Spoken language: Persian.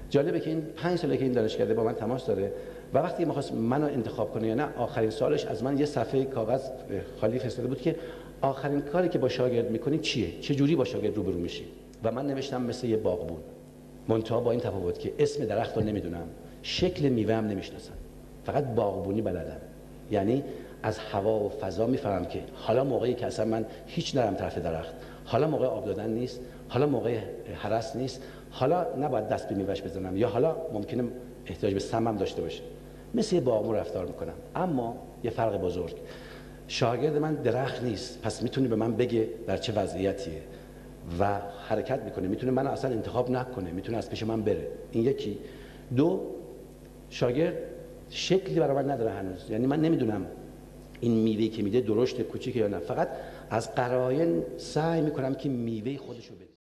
جالبه که این 5 ساله که این دانشکده با من تماس داره و وقتی می‌خواست منو انتخاب کنه یا نه، آخرین سالش از من یه صفحه کاغذ خالی فرستاده بود که آخرین کاری که با شاگرد می‌کنی چیه؟ چه جوری با شاگرد روبرو میشی؟ و من نوشتم مثل یه باغبون. منتها با این تفاوت که اسم درخت رو نمیدونم، شکل میوه هم نمیشناسم، فقط باغبونی بلدم. یعنی از هوا و فضا میفهمم که حالا موقعی که اصلا من هیچ نرم طرف درخت، حالا موقع آب دادن نیست، حالا موقع هرس نیست، حالا نباید دست به میوهش بزنم، یا حالا ممکنه احتیاج به سمم داشته باشه. مثل یه باغبون رفتار میکنم. اما یه فرق بزرگ، شاگرد من درخت نیست، پس میتونه به من بگه در چه وضعیتیه و حرکت میکنه، میتونه من اصلا انتخاب نکنه، میتونه از پیش من بره. این یکی. دو، شاگرد شکلی برای من نداره هنوز، یعنی من نمیدونم این میوه‌ای که میده درشت کوچیکه یا نه، فقط از قراین سعی میکنم که میوه خودشو بده.